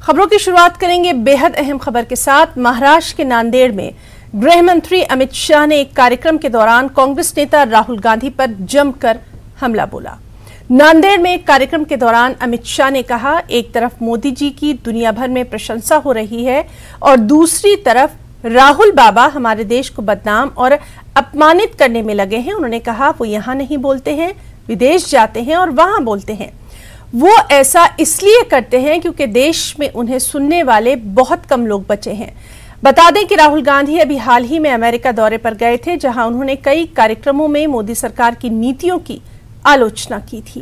खबरों की शुरुआत करेंगे बेहद अहम खबर के साथ। महाराष्ट्र के नांदेड़ में गृह मंत्री अमित शाह ने एक कार्यक्रम के दौरान कांग्रेस नेता राहुल गांधी पर जमकर हमला बोला। नांदेड़ में एक कार्यक्रम के दौरान अमित शाह ने कहा, एक तरफ मोदी जी की दुनिया भर में प्रशंसा हो रही है और दूसरी तरफ राहुल बाबा हमारे देश को बदनाम और अपमानित करने में लगे हैं। उन्होंने कहा वो यहां नहीं बोलते हैं, विदेश जाते हैं और वहां बोलते हैं। वो ऐसा इसलिए करते हैं क्योंकि देश में उन्हें सुनने वाले बहुत कम लोग बचे हैं। बता दें कि राहुल गांधी अभी हाल ही में अमेरिका दौरे पर गए थे, जहां उन्होंने कई कार्यक्रमों में मोदी सरकार की नीतियों की आलोचना की थी।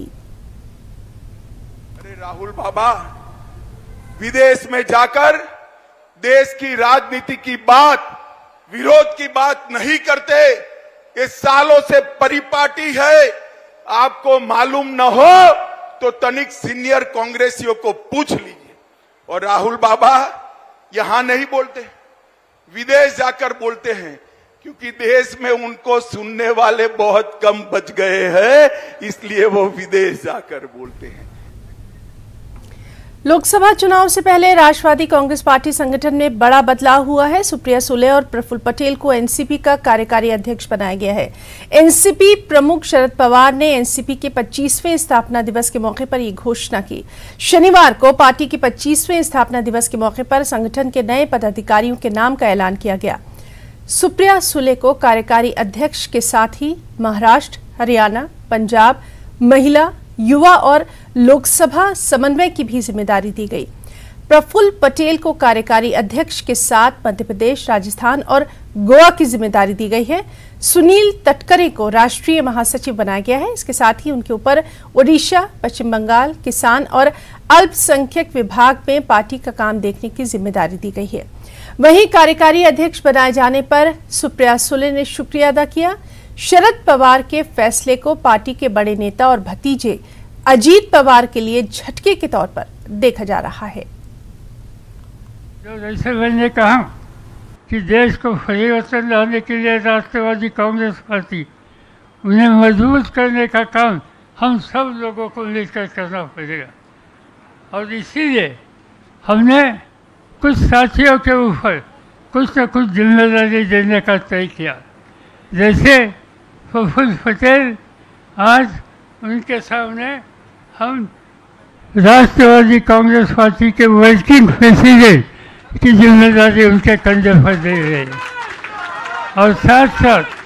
अरे राहुल बाबा विदेश में जाकर देश की राजनीति की बात, विरोध की बात नहीं करते। ये सालों से परिपाटी है। आपको मालूम न हो तो तनिक सीनियर कांग्रेसियों को पूछ लीजिए। और राहुल बाबा यहां नहीं बोलते, विदेश जाकर बोलते हैं, क्योंकि देश में उनको सुनने वाले बहुत कम बच गए हैं, इसलिए वो विदेश जाकर बोलते हैं। लोकसभा चुनाव से पहले राष्ट्रवादी कांग्रेस पार्टी संगठन में बड़ा बदलाव हुआ है। सुप्रिया सुले और प्रफुल्ल पटेल को एनसीपी का कार्यकारी अध्यक्ष बनाया गया है। एनसीपी प्रमुख शरद पवार ने एनसीपी के 25वें स्थापना दिवस के मौके पर यह घोषणा की। शनिवार को पार्टी के 25वें स्थापना दिवस के मौके पर संगठन के नए पदाधिकारियों के नाम का ऐलान किया गया। सुप्रिया सुले को कार्यकारी अध्यक्ष के साथ ही महाराष्ट्र, हरियाणा, पंजाब, महिला, युवा और लोकसभा समन्वय की भी जिम्मेदारी दी गई। प्रफुल्ल पटेल को कार्यकारी अध्यक्ष के साथ मध्य प्रदेश, राजस्थान और गोवा की जिम्मेदारी दी गई है। सुनील तटकरे को राष्ट्रीय महासचिव बनाया गया है। इसके साथ ही उनके ऊपर ओडिशा, पश्चिम बंगाल, किसान और अल्पसंख्यक विभाग में पार्टी का काम देखने की जिम्मेदारी दी गई है। वहीं कार्यकारी अध्यक्ष बनाए जाने पर सुप्रिया सुले ने शुक्रिया अदा किया। शरद पवार के फैसले को पार्टी के बड़े नेता और भतीजे अजीत पवार के लिए झटके के तौर पर देखा जा रहा है। जैसे मैंने कहा कि देश को परिवर्तन लाने के लिए राष्ट्रवादी कांग्रेस पार्टी, उन्हें मजबूत करने का काम हम सब लोगों को मिलकर करना पड़ेगा। और इसीलिए हमने कुछ साथियों के ऊपर कुछ न कुछ जिम्मेदारी देने का तय किया। जैसे प्रफुल्ल पटेल, आज उनके सामने हम राष्ट्रवादी कांग्रेस पार्टी के वर्किंग प्रेसिडेंट की जिम्मेदारी उनके कंधे पर दे रहे हैं। और साथ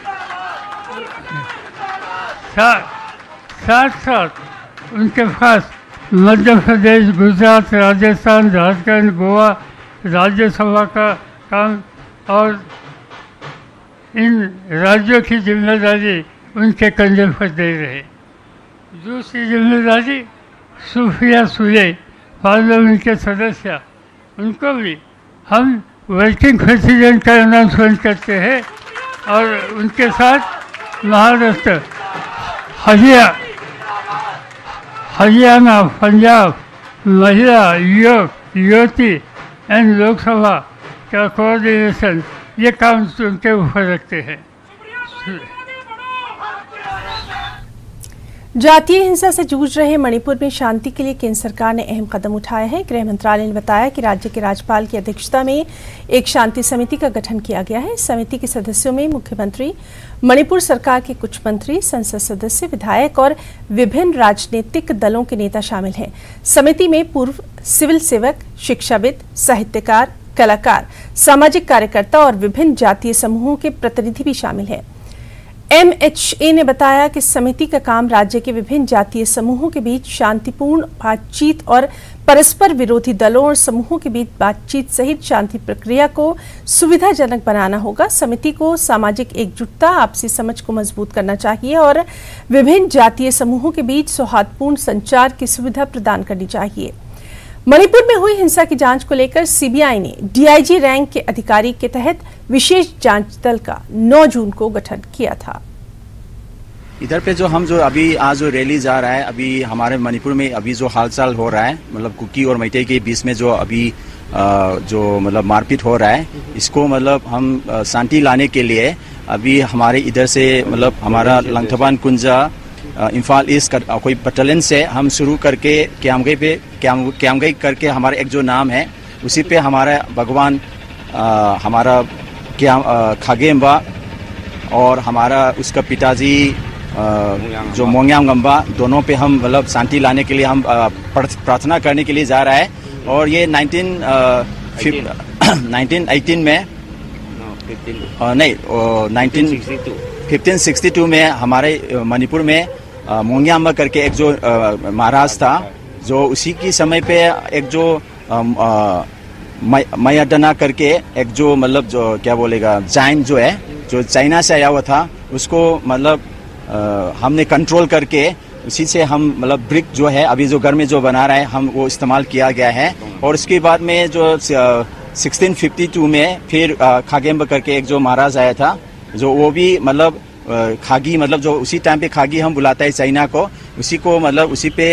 साथ उनके पास मध्य प्रदेश, गुजरात, राजस्थान, झारखंड, गोवा, राज्यसभा का काम और इन राज्यों की जिम्मेदारी उनके कंधे पर दे रहे। दूसरी जिम्मेदारी सुप्रिया सुले, पार्लियामेंट के सदस्य, उनको भी हम वर्किंग प्रेसिडेंट का अनाउंसमेंट करते हैं। और उनके साथ महाराष्ट्र, हरियाणा, पंजाब, महिला, युवती एंड लोकसभा का कोऑर्डिनेशन, ये काम उनके ऊपर रखते हैं। जातीय हिंसा से जूझ रहे मणिपुर में शांति के लिए केंद्र सरकार ने अहम कदम उठाए हैं। गृह मंत्रालय ने बताया कि राज्य के राज्यपाल की अध्यक्षता में एक शांति समिति का गठन किया गया है। इस समिति के सदस्यों में मुख्यमंत्री, मणिपुर सरकार के कुछ मंत्री, संसद सदस्य, विधायक और विभिन्न राजनीतिक दलों के नेता शामिल हैं। समिति में पूर्व सिविल सेवक, शिक्षाविद, साहित्यकार, कलाकार, सामाजिक कार्यकर्ता और विभिन्न जातीय समूहों के प्रतिनिधि भी शामिल हैं। MHA ने बताया कि समिति का काम राज्य के विभिन्न जातीय समूहों के बीच शांतिपूर्ण बातचीत और परस्पर विरोधी दलों और समूहों के बीच बातचीत सहित शांति प्रक्रिया को सुविधाजनक बनाना होगा। समिति को सामाजिक एकजुटता, आपसी समझ को मजबूत करना चाहिए और विभिन्न जातीय समूहों के बीच सौहार्दपूर्ण संचार की सुविधा प्रदान करनी चाहिए। मणिपुर में हुई हिंसा की जांच को लेकर सीबीआई ने डीआईजी रैंक के अधिकारी के तहत विशेष जांच दल का 9 जून को गठन किया था। इधर पे जो अभी आज जो रैली जा रहा है, अभी हमारे मणिपुर में अभी जो हालचाल हो रहा है, मतलब कुकी और मैतेई के बीच में जो अभी जो मतलब मारपीट हो रहा है, इसको मतलब हम शांति लाने के लिए अभी हमारे इधर से मतलब हमारा लंगथबान कुंजा इम्फाल ईस्ट कोई बटालियन से हम शुरू करके क्यामगई करके हमारा एक जो नाम है उसी पे हमारा भगवान हमारा खागेम्बा और हमारा उसका पिताजी जो मोंग्यांगम्बा दोनों पे हम मतलब शांति लाने के लिए हम प्रार्थना करने के लिए जा रहा है। और ये 1918 में नहीं 1562 में हमारे मणिपुर में मोंग्यांबा करके एक जो महाराज था, जो उसी की समय पे एक जो मयाडना करके एक जो मतलब जो क्या बोलेगा जैन जो है जो चाइना से आया हुआ था, उसको मतलब हमने कंट्रोल करके उसी से हम मतलब ब्रिक जो है अभी जो घर में जो बना रहा है हम वो इस्तेमाल किया गया है। और उसके बाद में जो 1652 में फिर खागेम्बा करके एक जो महाराज आया था, जो वो भी मतलब खागी मतलब जो उसी टाइम पे खागी हम बुलाता है चाइना को, उसी को मतलब उसी पे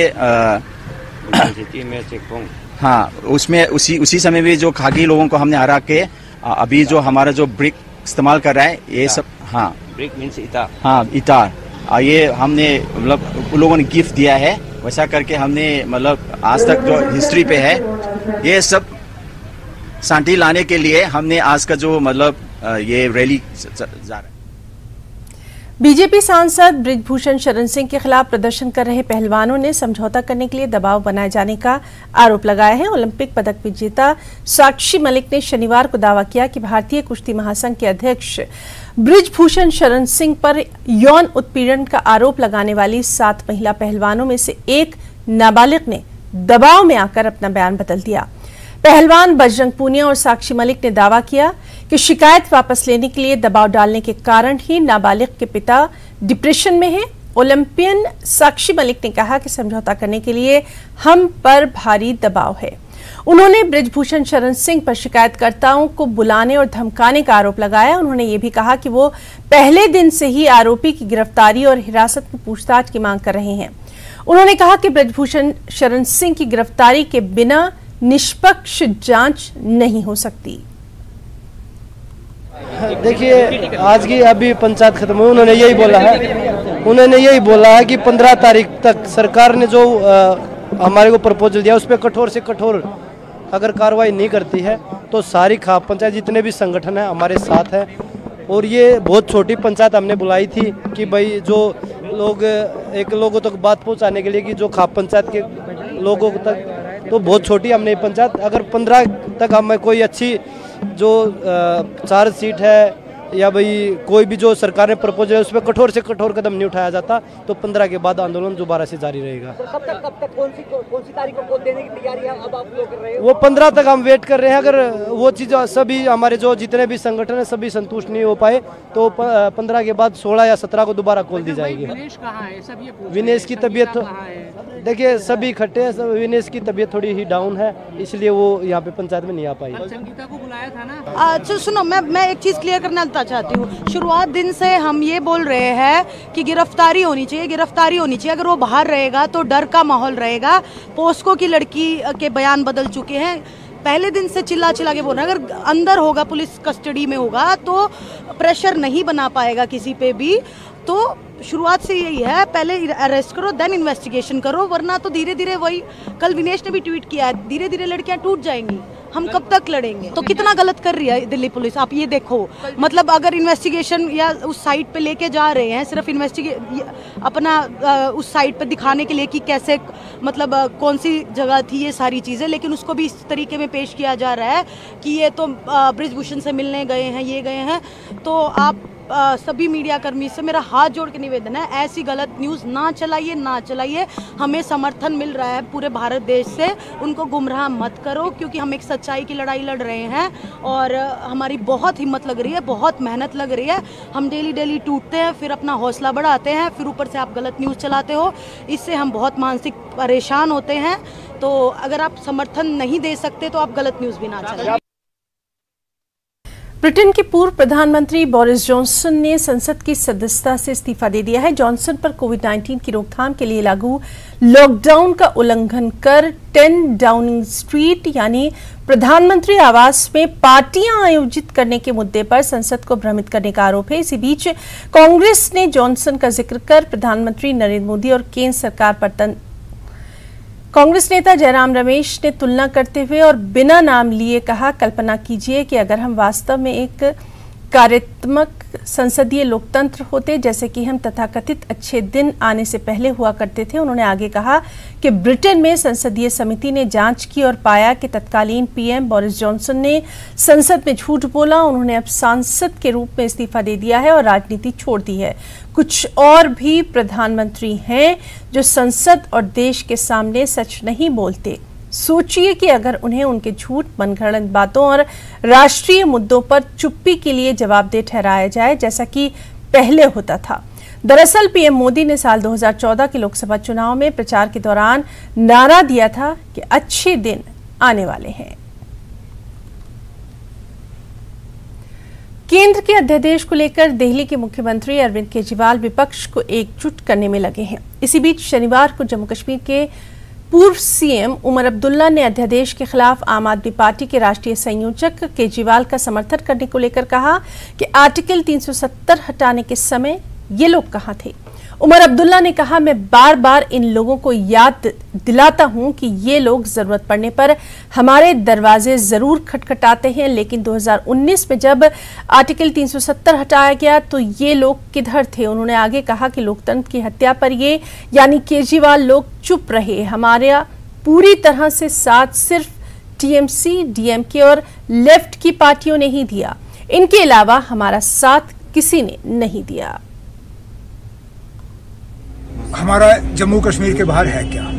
हाँ उसमें उसी समय भी जो खागी लोगों को हमने हरा के अभी जो हमारा जो ब्रिक इस्तेमाल कर रहा है ये सब। हाँ ब्रिक मीन्स इतार। हाँ इतार, ये हमने मतलब उन लोगों ने गिफ्ट दिया है, वैसा करके हमने मतलब आज तक जो हिस्ट्री पे है ये सब शांति लाने के लिए हमने आज का जो मतलब ये रैली जा रहा है। बीजेपी सांसद बृजभूषण शरण सिंह के खिलाफ प्रदर्शन कर रहे पहलवानों ने समझौता करने के लिए दबाव बनाए जाने का आरोप लगाया है। ओलंपिक पदक विजेता साक्षी मलिक ने शनिवार को दावा किया कि भारतीय कुश्ती महासंघ के अध्यक्ष बृजभूषण शरण सिंह पर यौन उत्पीड़न का आरोप लगाने वाली 7 महिला पहलवानों में से एक नाबालिग ने दबाव में आकर अपना बयान बदल दिया। पहलवान बजरंग पूनिया और साक्षी मलिक ने दावा किया कि शिकायत वापस लेने के लिए दबाव डालने के कारण ही नाबालिग के पिता डिप्रेशन में हैं। ओलंपियन साक्षी मलिक ने कहा कि समझौता करने के लिए हम पर भारी दबाव है। उन्होंने बृजभूषण शरण सिंह पर शिकायतकर्ताओं को बुलाने और धमकाने का आरोप लगाया। उन्होंने ये भी कहा कि वो पहले दिन से ही आरोपी की गिरफ्तारी और हिरासत में पूछताछ की मांग कर रहे हैं। उन्होंने कहा कि बृजभूषण शरण सिंह की गिरफ्तारी के बिना निष्पक्ष जांच नहीं हो सकती। देखिए आज की अभी पंचायत खत्म हुई, उन्होंने यही बोला है कि 15 तारीख तक सरकार ने जो हमारे को प्रपोजल दिया उस पर कठोर से कठोर अगर कार्रवाई नहीं करती है तो सारी खाप पंचायत जितने भी संगठन है हमारे साथ है। और ये बहुत छोटी पंचायत हमने बुलाई थी कि भाई जो लोग एक लोगों तक बात पहुंचाने के लिए कि जो खाप पंचायत के लोगों तक, तो बहुत छोटी हमने पंचायत, अगर 15 तक हमें कोई अच्छी जो चार्ज सीट है या भाई कोई भी जो सरकार ने प्रपोजल है उस पर कठोर से कठोर कदम नहीं उठाया जाता तो 15 के बाद आंदोलन दोबारा से जारी रहेगा। कब तक कौन सी तारीख को देने की तैयारी अब आप लोग कर रहे हो? वो 15 तक हम वेट कर रहे हैं। अगर वो चीज़ सभी हमारे जो जितने भी संगठन है सभी संतुष्ट नहीं हो पाए तो 15 के बाद 16 या 17 को दोबारा खोल दी जाएगी। विनेश की तबीयत देखिए सभी इकट्ठे हैं, विनेश की तबीयत थोड़ी ही डाउन है इसलिए वो यहाँ पे पंचायत में नहीं आ पाई। संगीता को बुलाया था ना। अच्छा सुनो, मैं एक चीज क्लियर करना चाहती हूँ। शुरुआत दिन से हम ये बोल रहे हैं कि गिरफ्तारी होनी चाहिए। अगर वो बाहर रहेगा तो डर का माहौल रहेगा। पोस्को की लड़की के बयान बदल चुके हैं। पहले दिन से चिल्ला के बोल रहे हैं अगर अंदर होगा, पुलिस कस्टडी में होगा तो प्रेशर नहीं बना पाएगा किसी पे भी। तो शुरुआत से यही है, पहले अरेस्ट करो देन इन्वेस्टिगेशन करो, वरना तो धीरे धीरे वही कल विनेश ने भी ट्वीट किया है, धीरे धीरे लड़कियां टूट जाएंगी। हम कब तक लड़ेंगे? तो कितना गलत कर रही है दिल्ली पुलिस, आप ये देखो। मतलब अगर इन्वेस्टिगेशन या उस साइट पे लेके जा रहे हैं सिर्फ अपना उस साइट पे दिखाने के लिए कि कैसे मतलब कौन सी जगह थी ये सारी चीज़ें, लेकिन उसको भी इस तरीके में पेश किया जा रहा है कि ये तो बृजभूषण से मिलने गए हैं, ये गए हैं। तो आप सभी मीडिया कर्मी से मेरा हाथ जोड़ के निवेदन है, ऐसी गलत न्यूज़ ना चलाइए। हमें समर्थन मिल रहा है पूरे भारत देश से, उनको गुमराह मत करो क्योंकि हम एक सच्चाई की लड़ाई लड़ रहे हैं और हमारी बहुत हिम्मत लग रही है, बहुत मेहनत लग रही है। हम डेली टूटते हैं, फिर अपना हौसला बढ़ाते हैं, फिर ऊपर से आप गलत न्यूज़ चलाते हो, इससे हम बहुत मानसिक परेशान होते हैं। तो अगर आप समर्थन नहीं दे सकते तो आप गलत न्यूज़ भी ना चलाइए। ब्रिटेन के पूर्व प्रधानमंत्री बोरिस जॉनसन ने संसद की सदस्यता से इस्तीफा दे दिया है। जॉनसन पर कोविड-19 की रोकथाम के लिए लागू लॉकडाउन का उल्लंघन कर 10 डाउनिंग स्ट्रीट यानी प्रधानमंत्री आवास में पार्टियां आयोजित करने के मुद्दे पर संसद को भ्रमित करने का आरोप है। इसी बीच कांग्रेस ने जॉनसन का जिक्र कर प्रधानमंत्री नरेंद्र मोदी और केंद्र सरकार पर कांग्रेस नेता जयराम रमेश ने तुलना करते हुए और बिना नाम लिए कहा, कल्पना कीजिए कि अगर हम वास्तव में एक कार्यात्मक संसदीय लोकतंत्र होते जैसे कि हम तथाकथित अच्छे दिन आने से पहले हुआ करते थे। उन्होंने आगे कहा कि ब्रिटेन में संसदीय समिति ने जांच की और पाया कि तत्कालीन पीएम बोरिस जॉनसन ने संसद में झूठ बोला। उन्होंने अब सांसद के रूप में इस्तीफा दे दिया है और राजनीति छोड़ दी है। कुछ और भी प्रधानमंत्री हैं जो संसद और देश के सामने सच नहीं बोलते। सोचिए कि अगर उन्हें उनके झूठ, मनगढ़ंत बातों और राष्ट्रीय मुद्दों पर चुप्पी के लिए जवाबदेह ठहराया जाए जैसा कि पहले होता था। दरअसल पीएम मोदी ने साल 2014 के लोकसभा चुनाव में प्रचार के दौरान नारा दिया था कि अच्छे दिन आने वाले हैं। केंद्र के अध्यादेश को लेकर दिल्ली के मुख्यमंत्री अरविंद केजरीवाल विपक्ष को एकजुट करने में लगे हैं। इसी बीच शनिवार को जम्मू कश्मीर के पूर्व सीएम उमर अब्दुल्ला ने अध्यादेश के खिलाफ आम आदमी पार्टी के राष्ट्रीय संयोजक केजरीवाल का समर्थन करने को लेकर कहा कि आर्टिकल 370 हटाने के समय ये लोग कहां थे। उमर अब्दुल्ला ने कहा, मैं बार बार इन लोगों को याद दिलाता हूं कि ये लोग जरूरत पड़ने पर हमारे दरवाजे जरूर खटखटाते हैं, लेकिन 2019 में जब आर्टिकल 370 हटाया गया तो ये लोग किधर थे। उन्होंने आगे कहा कि लोकतंत्र की हत्या पर ये यानी केजरीवाल लोग चुप रहे। हमारा पूरी तरह से साथ सिर्फ टीएमसी, डीएमके और लेफ्ट की पार्टियों ने ही दिया, इनके अलावा हमारा साथ किसी ने नहीं दिया। हमारा जम्मू कश्मीर के बाहर है क्या?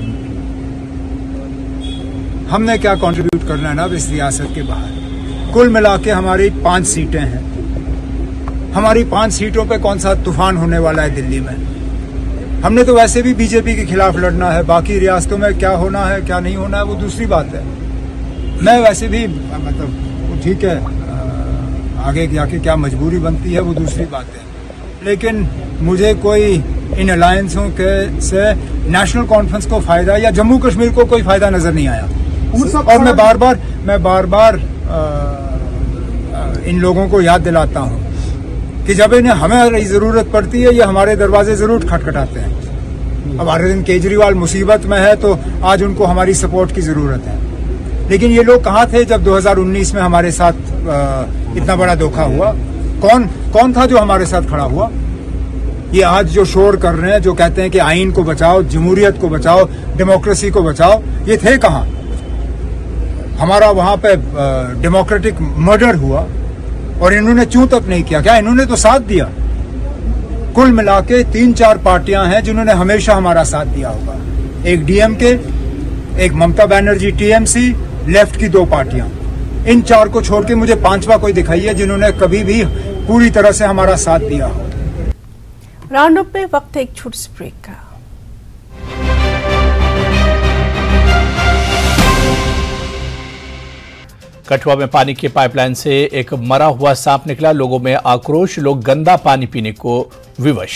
हमने क्या कंट्रीब्यूट करना है ना इस रियासत के बाहर? कुल मिला के हमारी 5 सीटें हैं। हमारी 5 सीटों पे कौन सा तूफान होने वाला है दिल्ली में? हमने तो वैसे भी बीजेपी के खिलाफ लड़ना है। बाकी रियासतों में क्या होना है क्या नहीं होना है वो दूसरी बात है। मैं वैसे भी मतलब ठीक है, आगे जाके क्या मजबूरी बनती है वो दूसरी बात है, लेकिन मुझे कोई इन अलायंसों के से नेशनल कॉन्फ्रेंस को फायदा या जम्मू कश्मीर को कोई फायदा नजर नहीं आया। और मैं बार बार इन लोगों को याद दिलाता हूं कि जब इन्हें हमें जरूरत पड़ती है ये हमारे दरवाजे जरूर खटखटाते हैं। अब अरविंद केजरीवाल मुसीबत में है तो आज उनको हमारी सपोर्ट की जरूरत है, लेकिन ये लोग कहाँ थे जब 2019 में हमारे साथ इतना बड़ा धोखा हुआ? कौन था जो हमारे साथ खड़ा हुआ? ये आज जो शोर कर रहे हैं, जो कहते हैं कि आईन को बचाओ, जमहूरियत को बचाओ, डेमोक्रेसी को बचाओ, ये थे कहाँ? हमारा वहां पे डेमोक्रेटिक मर्डर हुआ और इन्होंने चूं तक नहीं किया। क्या इन्होंने तो साथ दिया? कुल मिला के 3-4 पार्टियां हैं जिन्होंने हमेशा हमारा साथ दिया होगा। एक डीएमके, एक ममता बनर्जी टीएमसी, लेफ्ट की 2 पार्टियां। इन 4 को छोड़ के मुझे 5वां कोई दिखाइए जिन्होंने कभी भी पूरी तरह से हमारा साथ दिया हो। राउंड अप में वक्त है एक छोटे से ब्रेक का। कठुआ में पानी की पाइपलाइन से एक मरा हुआ सांप निकला। लोगों में आक्रोश, लोग गंदा पानी पीने को विवश।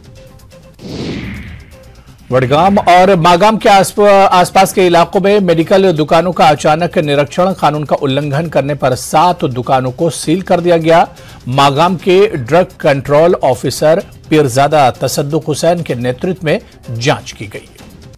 वडगाम और मागाम के आसपास के इलाकों में मेडिकल दुकानों का अचानक निरीक्षण, कानून का उल्लंघन करने पर 7 दुकानों को सील कर दिया गया। मागाम के drug control officer Peerzada Tassaduq Hussain के नेतृत्व में जांच की गई।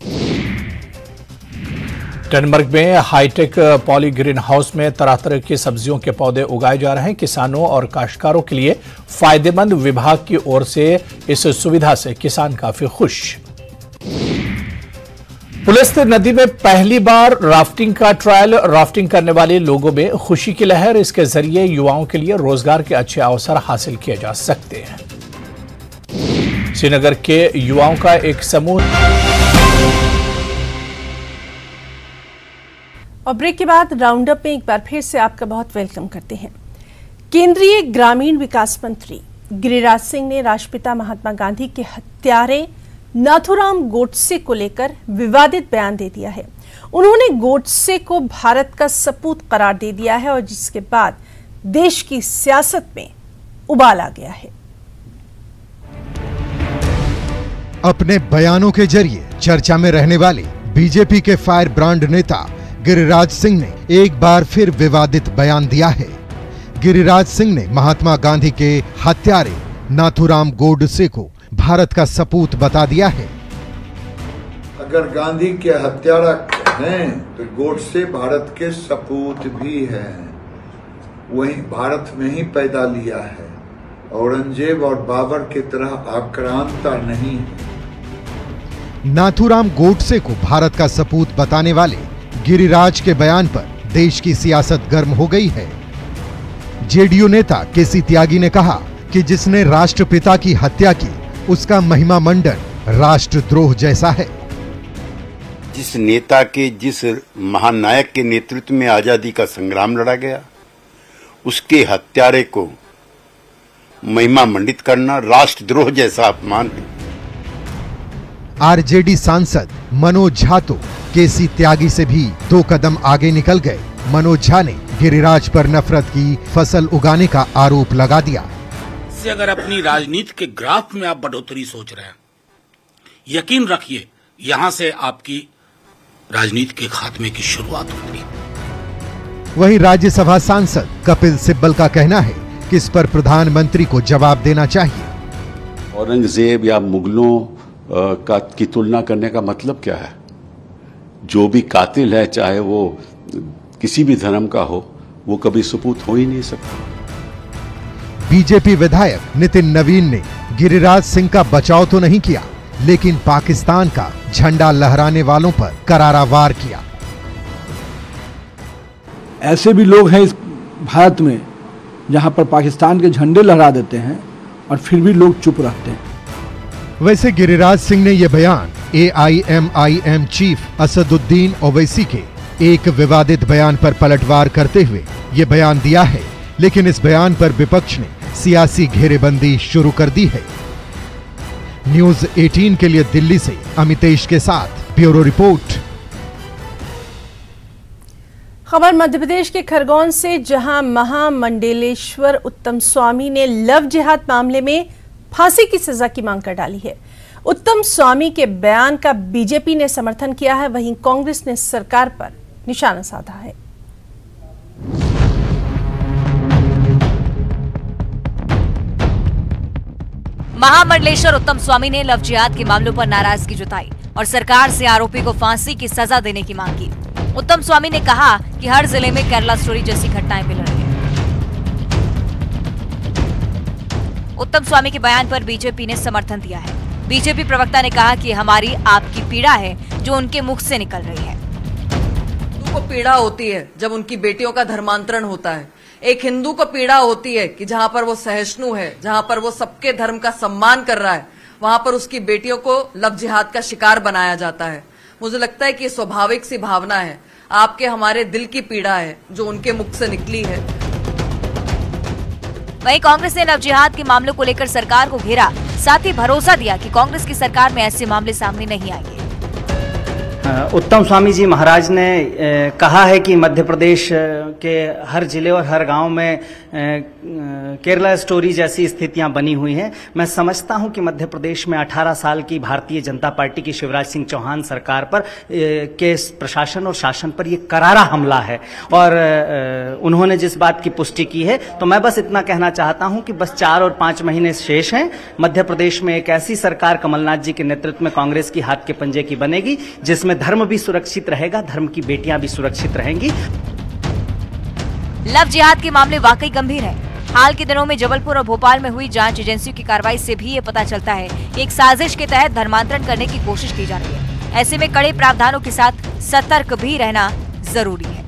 टनमर्ग में हाईटेक पॉली ग्रीन हाउस में तरह तरह की सब्जियों के पौधे उगाए जा रहे हैं। किसानों और काश्तकारों के लिए फायदेमंद। विभाग की ओर से इस सुविधा से किसान काफी खुश। पुलिस नदी में पहली बार राफ्टिंग का ट्रायल। राफ्टिंग करने वाले लोगों में खुशी की लहर। इसके जरिए युवाओं के लिए रोजगार के अच्छे अवसर हासिल किए जा सकते हैं। श्रीनगर के युवाओं का एक समूह। और ब्रेक के बाद राउंड अप में एक बार फिर से आपका बहुत वेलकम करते हैं। केंद्रीय ग्रामीण विकास मंत्री गिरिराज सिंह ने राष्ट्रपिता महात्मा गांधी के हत्यारे नाथूराम गोडसे को लेकर विवादित बयान दे दिया है। उन्होंने गोडसे को भारत का सपूत करार दे दिया है और जिसके बाद देश की सियासत में उबाल आ गया है। अपने बयानों के जरिए चर्चा में रहने वाले बीजेपी के फायर ब्रांड नेता गिरिराज सिंह ने एक बार फिर विवादित बयान दिया है। गिरिराज सिंह ने महात्मा गांधी के हत्यारे नाथूराम गोडसे को भारत का सपूत बता दिया है। अगर गांधी के हत्यारा हैं तो गोडसे भारत के सपूत भी हैं। वही भारत में ही पैदा लिया है, औरंगजेब और बाबर की तरह आक्रांता नहीं है। नाथूराम गोडसे को भारत का सपूत बताने वाले गिरिराज के बयान पर देश की सियासत गर्म हो गई है। जेडीयू नेता केसी त्यागी ने कहा कि जिसने राष्ट्रपिता की हत्या की उसका महिमा मंडन राष्ट्रद्रोह जैसा है। जिस नेता के, जिस महानायक के नेतृत्व में आजादी का संग्राम लड़ा गया, उसके हत्यारे को महिमा मंडित करना राष्ट्रद्रोह जैसा अपमान है। आरजेडी सांसद मनोज झा तो केसी त्यागी से भी 2 कदम आगे निकल गए। मनोज झा ने गिरिराज पर नफरत की फसल उगाने का आरोप लगा दिया। से अगर अपनी राजनीति के ग्राफ में आप बढ़ोतरी सोच रहे हैं, यकीन रखिए यहां से आपकी राजनीति के खात्मे की शुरुआत होगी। वहीं राज्यसभा सांसद कपिल सिब्बल का कहना है कि इस पर प्रधानमंत्री को जवाब देना चाहिए। औरंगजेब या मुगलों की तुलना करने का मतलब क्या है? जो भी कातिल है, चाहे वो किसी भी धर्म का हो, वो कभी सपूत हो ही नहीं सकता। बीजेपी विधायक नितिन नवीन ने गिरिराज सिंह का बचाव तो नहीं किया, लेकिन पाकिस्तान का झंडा लहराने वालों पर करारा वार किया। ऐसे भी लोग हैं इस भारत में जहां पर पाकिस्तान के झंडे लहरा देते हैं और फिर भी लोग चुप रहते हैं। वैसे गिरिराज सिंह ने यह बयान AIMIM चीफ असदुद्दीन ओवैसी के एक विवादित बयान पर पलटवार करते हुए यह बयान दिया है, लेकिन इस बयान पर विपक्ष ने सियासी घेरेबंदी शुरू कर दी है। न्यूज 18 के लिए दिल्ली से अमितेश के साथ ब्यूरो रिपोर्ट। खबर मध्य प्रदेश के खरगोन से, जहां महामंडलेश्वर उत्तम स्वामी ने लव जिहाद मामले में फांसी की सजा की मांग कर डाली है। उत्तम स्वामी के बयान का बीजेपी ने समर्थन किया है, वहीं कांग्रेस ने सरकार पर निशाना साधा है। महामंडलेश्वर उत्तम स्वामी ने लव जिहाद के मामलों पर नाराजगी जताई और सरकार से आरोपी को फांसी की सजा देने की मांग की। उत्तम स्वामी ने कहा कि हर जिले में केरला स्टोरी जैसी घटनाएं मिल रही हैं। उत्तम स्वामी के बयान पर बीजेपी ने समर्थन दिया है। बीजेपी प्रवक्ता ने कहा कि हमारी आपकी पीड़ा है जो उनके मुख से निकल रही है। हिंदू को पीड़ा होती है जब उनकी बेटियों का धर्मांतरण होता है। एक हिंदू को पीड़ा होती है कि जहां पर वो सहिष्णु है, जहां पर वो सबके धर्म का सम्मान कर रहा है, वहां पर उसकी बेटियों को लव जिहाद का शिकार बनाया जाता है। मुझे लगता है कि ये स्वाभाविक सी भावना है, आपके हमारे दिल की पीड़ा है जो उनके मुख से निकली है। वहीं कांग्रेस ने लव जिहाद के मामलों को लेकर सरकार को घेरा, साथ ही भरोसा दिया कि कांग्रेस की सरकार में ऐसे मामले सामने नहीं आएंगे। उत्तम स्वामी जी महाराज ने कहा है कि मध्य प्रदेश के हर जिले और हर गांव में केरला स्टोरी जैसी स्थितियां बनी हुई हैं। मैं समझता हूं कि मध्य प्रदेश में 18 साल की भारतीय जनता पार्टी की शिवराज सिंह चौहान सरकार पर के प्रशासन और शासन पर ये करारा हमला है और उन्होंने जिस बात की पुष्टि की है, तो मैं बस इतना कहना चाहता हूं कि बस 4 और 5 महीने शेष हैं। मध्य प्रदेश में एक ऐसी सरकार कमलनाथ जी के नेतृत्व में कांग्रेस की हाथ के पंजे की बनेगी, जिसमें धर्म भी सुरक्षित रहेगा, धर्म की बेटियां भी सुरक्षित रहेंगी। लव जिहाद के मामले वाकई गंभीर है। हाल के दिनों में जबलपुर और भोपाल में हुई जांच एजेंसियों की कार्रवाई से भी ये पता चलता है कि एक साजिश के तहत धर्मांतरण करने की कोशिश की जा रही है। ऐसे में कड़े प्रावधानों के साथ सतर्क भी रहना जरूरी है।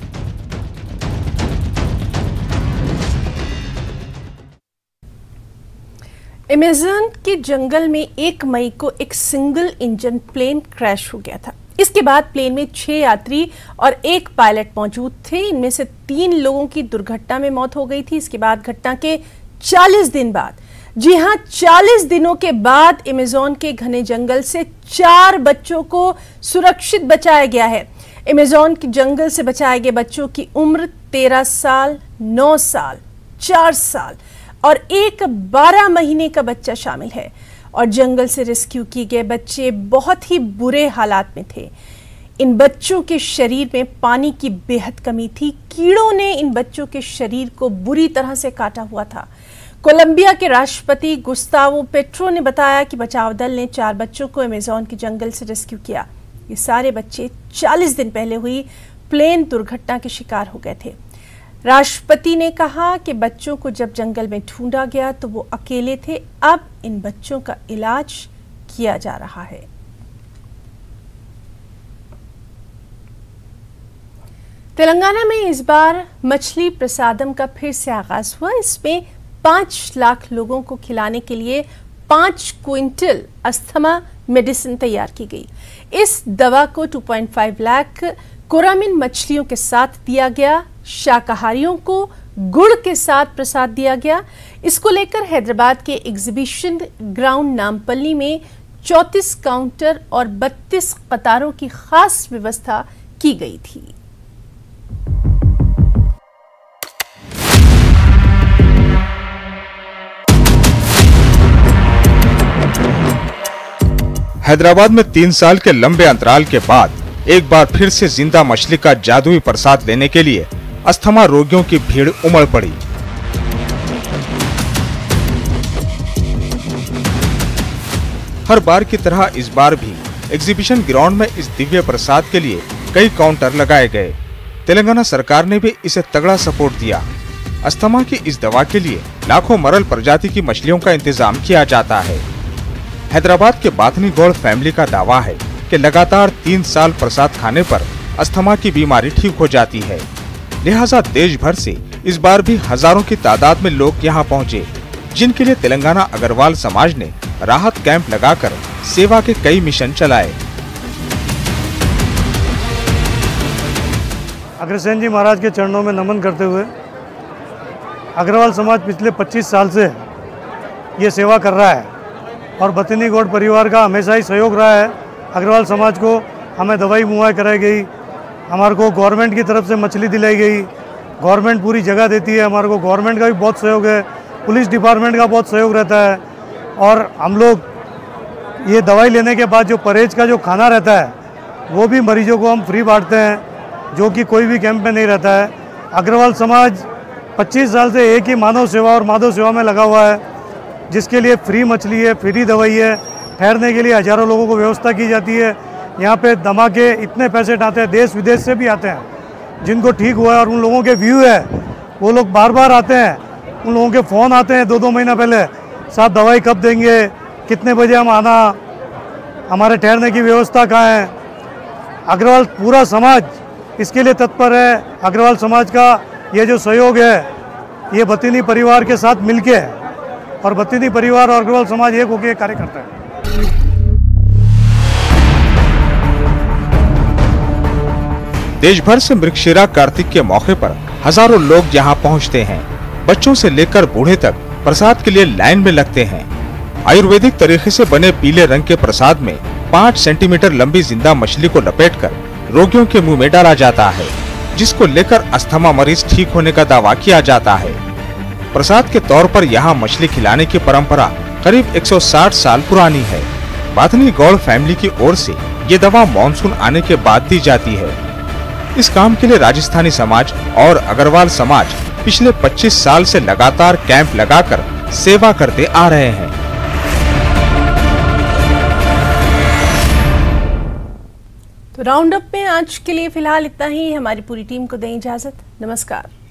अमेज़न के जंगल में 1 मई को एक सिंगल इंजन प्लेन क्रैश हो गया था। इसके बाद प्लेन में 6 यात्री और 1 पायलट मौजूद थे। इनमें से 3 लोगों की दुर्घटना में मौत हो गई थी। इसके बाद घटना के 40 दिन बाद, जी हां 40 दिनों के बाद अमेज़न के घने जंगल से 4 बच्चों को सुरक्षित बचाया गया है। अमेज़न के जंगल से बचाए गए बच्चों की उम्र 13 साल, 9 साल 4 साल और एक 12 महीने का बच्चा शामिल है। और जंगल से रेस्क्यू किए गए बच्चे बहुत ही बुरे हालात में थे। इन बच्चों के शरीर में पानी की बेहद कमी थी। कीड़ों ने इन बच्चों के शरीर को बुरी तरह से काटा हुआ था। कोलंबिया के राष्ट्रपति गुस्तावो पेट्रो ने बताया कि बचाव दल ने 4 बच्चों को अमेज़न के जंगल से रेस्क्यू किया। ये सारे बच्चे 40 दिन पहले हुई प्लेन दुर्घटना के शिकार हो गए थे। राष्ट्रपति ने कहा कि बच्चों को जब जंगल में ढूंढा गया तो वो अकेले थे। अब इन बच्चों का इलाज किया जा रहा है। तेलंगाना में इस बार मछली प्रसादम का फिर से आगाज हुआ। इसमें 5 लाख लोगों को खिलाने के लिए 5 क्विंटल अस्थमा मेडिसिन तैयार की गई। इस दवा को 2.5 लाख कोरामिन मछलियों के साथ दिया गया। शाकाहारियों को गुड़ के साथ प्रसाद दिया गया। इसको लेकर हैदराबाद के एग्जीबिशन ग्राउंड नामपल्ली में 34 काउंटर और 32 कतारों की खास व्यवस्था की गई थी। हैदराबाद में 3 साल के लंबे अंतराल के बाद एक बार फिर से जिंदा मछली का जादुई प्रसाद लेने के लिए अस्थमा रोगियों की भीड़ उमड़ पड़ी। हर बार की तरह इस बार भी एग्जीबिशन ग्राउंड में इस दिव्य प्रसाद के लिए कई काउंटर लगाए गए। तेलंगाना सरकार ने भी इसे तगड़ा सपोर्ट दिया। अस्थमा की इस दवा के लिए लाखों मरल प्रजाति की मछलियों का इंतजाम किया जाता है। हैदराबाद के बाथनी गौड़ फैमिली का दावा है कि लगातार 3 साल प्रसाद खाने पर अस्थमा की बीमारी ठीक हो जाती है। लिहाजा देश भर से इस बार भी हजारों की तादाद में लोग यहां पहुंचे, जिनके लिए तेलंगाना अग्रवाल समाज ने राहत कैंप लगाकर सेवा के कई मिशन चलाए। अग्रसेन जी महाराज के चरणों में नमन करते हुए अग्रवाल समाज पिछले 25 साल से ये सेवा कर रहा है और बतनी गौड़ परिवार का हमेशा ही सहयोग रहा है। अग्रवाल समाज को हमें दवाई मुहैया कराई गई, हमारे को गवर्नमेंट की तरफ से मछली दिलाई गई, गवर्नमेंट पूरी जगह देती है, हमारे को गवर्नमेंट का भी बहुत सहयोग है, पुलिस डिपार्टमेंट का बहुत सहयोग रहता है। और हम लोग ये दवाई लेने के बाद जो परहेज का जो खाना रहता है वो भी मरीजों को हम फ्री बांटते हैं, जो कि कोई भी कैंप में नहीं रहता है। अग्रवाल समाज 25 साल से एक ही मानव सेवा और माधव सेवा में लगा हुआ है, जिसके लिए फ्री मछली है, फ्री दवाई है, ठहरने के लिए हजारों लोगों को व्यवस्था की जाती है। यहाँ पे दमा के इतने पेशेंट आते हैं, देश विदेश से भी आते हैं, जिनको ठीक हुआ है और उन लोगों के व्यू है, वो लोग बार बार आते हैं। उन लोगों के फ़ोन आते हैं 2-2 महीना पहले, साहब दवाई कब देंगे, कितने बजे हम आना, हमारे ठहरने की व्यवस्था कहाँ है। अग्रवाल पूरा समाज इसके लिए तत्पर है। अग्रवाल समाज का ये जो सहयोग है ये बतिनी परिवार के साथ मिलके है और बतिनी परिवार और अग्रवाल समाज एक होकर कार्य करता है। देश भर से मृगशिरा कार्तिक के मौके पर हजारों लोग यहाँ पहुँचते हैं। बच्चों से लेकर बूढ़े तक प्रसाद के लिए लाइन में लगते हैं। आयुर्वेदिक तरीके से बने पीले रंग के प्रसाद में 5 सेंटीमीटर लंबी जिंदा मछली को लपेटकर रोगियों के मुंह में डाला जाता है, जिसको लेकर अस्थमा मरीज ठीक होने का दावा किया जाता है। प्रसाद के तौर पर यहाँ मछली खिलाने की परंपरा करीब 160 साल पुरानी है। बाथनी गौड़ फैमिली की ओर से ये दवा मानसून आने के बाद दी जाती है। इस काम के लिए राजस्थानी समाज और अग्रवाल समाज पिछले 25 साल से लगातार कैंप लगाकर सेवा करते आ रहे हैं। तो राउंड अप में आज के लिए फिलहाल इतना ही। हमारी पूरी टीम को दें इजाजत। नमस्कार।